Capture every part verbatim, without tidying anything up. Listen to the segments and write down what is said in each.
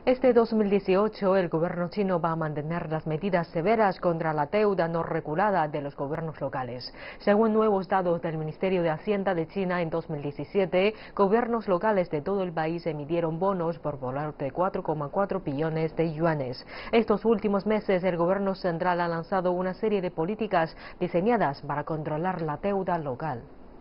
Este dos mil dieciocho, el gobierno chino va a mantener las medidas severas contra la deuda no regulada de los gobiernos locales. Según nuevos datos del Ministerio de Hacienda de China, en dos mil diecisiete, gobiernos locales de todo el país emitieron bonos por valor de cuatro coma cuatro billones de yuanes. Estos últimos meses, el gobierno central ha lanzado una serie de políticas diseñadas para controlar la deuda local.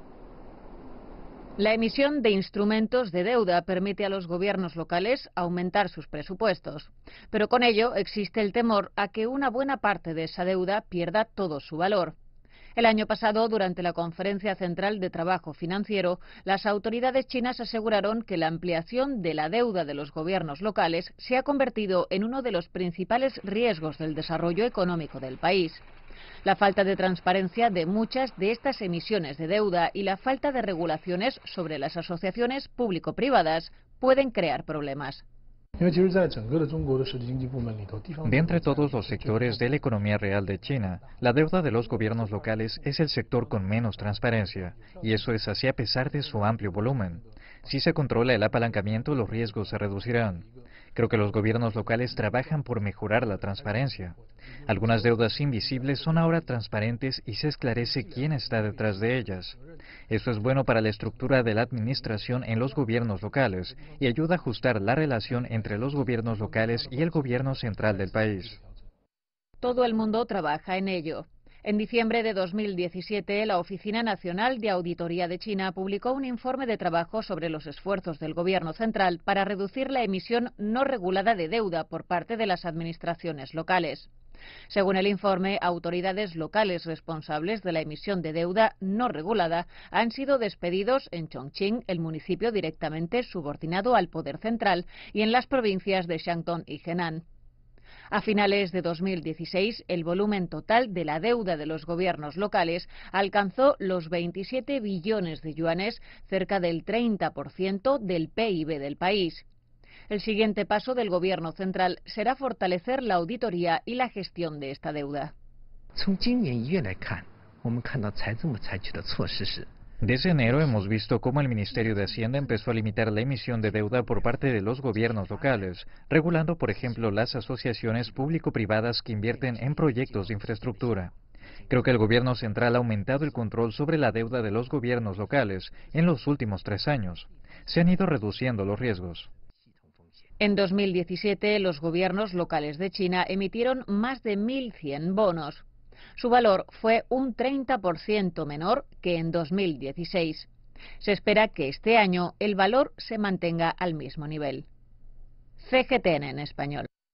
La emisión de instrumentos de deuda permite a los gobiernos locales aumentar sus presupuestos, pero con ello existe el temor a que una buena parte de esa deuda pierda todo su valor. El año pasado, durante la Conferencia Central de Trabajo Financiero, las autoridades chinas aseguraron que la ampliación de la deuda de los gobiernos locales se ha convertido en uno de los principales riesgos del desarrollo económico del país. La falta de transparencia de muchas de estas emisiones de deuda y la falta de regulaciones sobre las asociaciones público-privadas pueden crear problemas. De entre todos los sectores de la economía real de China, la deuda de los gobiernos locales es el sector con menos transparencia, y eso es así a pesar de su amplio volumen. Si se controla el apalancamiento, los riesgos se reducirán. Creo que los gobiernos locales trabajan por mejorar la transparencia. Algunas deudas invisibles son ahora transparentes y se esclarece quién está detrás de ellas. Eso es bueno para la estructura de la administración en los gobiernos locales y ayuda a ajustar la relación entre los gobiernos locales y el gobierno central del país. Todo el mundo trabaja en ello. En diciembre de dos mil diecisiete, la Oficina Nacional de Auditoría de China publicó un informe de trabajo sobre los esfuerzos del gobierno central para reducir la emisión no regulada de deuda por parte de las administraciones locales. Según el informe, autoridades locales responsables de la emisión de deuda no regulada han sido despedidos en Chongqing, el municipio directamente subordinado al poder central, y en las provincias de Shandong y Henan. A finales de dos mil dieciséis, el volumen total de la deuda de los gobiernos locales alcanzó los veintisiete billones de yuanes, cerca del treinta por ciento del P I B del país. El siguiente paso del gobierno central será fortalecer la auditoría y la gestión de esta deuda. Desde enero hemos visto cómo el Ministerio de Hacienda empezó a limitar la emisión de deuda por parte de los gobiernos locales, regulando, por ejemplo, las asociaciones público-privadas que invierten en proyectos de infraestructura. Creo que el gobierno central ha aumentado el control sobre la deuda de los gobiernos locales en los últimos tres años. Se han ido reduciendo los riesgos. En dos mil diecisiete, los gobiernos locales de China emitieron más de mil cien bonos. Su valor fue un treinta por ciento menor que en dos mil dieciséis. Se espera que este año el valor se mantenga al mismo nivel. C G T N en español.